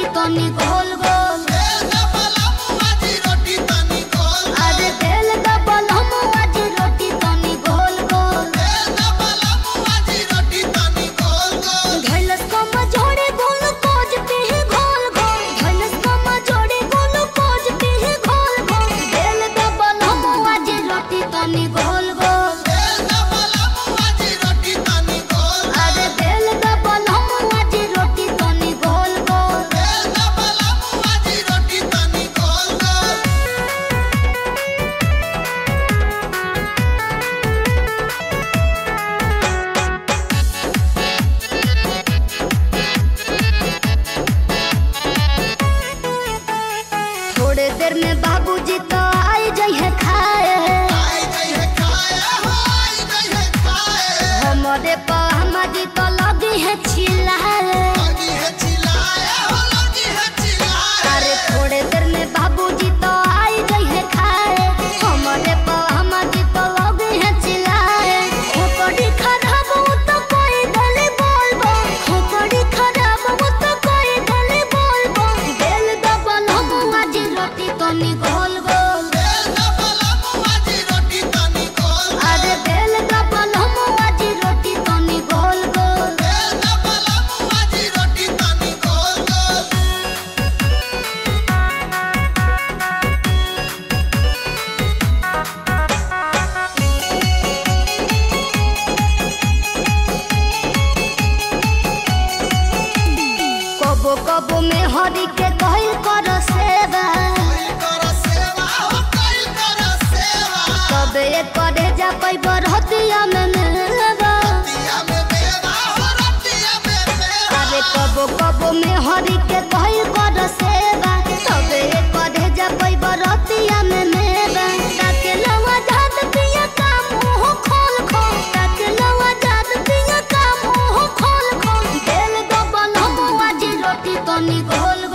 तनी गोल गोल अरे बेल डबल हम आज रोटी तनी गोल गोल घैलस कम जोड़े गोल कोज पीही घोल घोल घैलस कम जोड़े गोल कोज पीही घोल घोल बेल डबल हम आज रोटी तनी गोल गोल अरे बेल डबल हम आज रोटी तनी गोल गोल थोड़े देर में बाबूजी तो आई जइहे खाए हमरे पर हमारी तो लगी है चिल्लाए अरे थोड़े देर में बाबूजी तो आई जइहे खाए हमरे पर हमारी तो लगी है चिल्लाए खोपड़ी खराब हो तो कोई गली बोल बोल खोपड़ी खराब हो तो कोई गली बोल बोल बेल डबल हम आज रोटी तनी गोल गोल अरे बेल डबल हम आज रोटी तनी गोल गोल कबो कबो में हरी के कहल कर सेवा तबे करे जा पैब रहतिया में मेवा अरे कबो कबो में हरी के कहल कर सेवा तबे करे जा पैब रहतिया में मेवा ताके लवा जात पिया का मुंह खोल खोल ताके लवा जात पिया का मुंह खोल खोल बेल डबल हम आज रोटी तनी गोल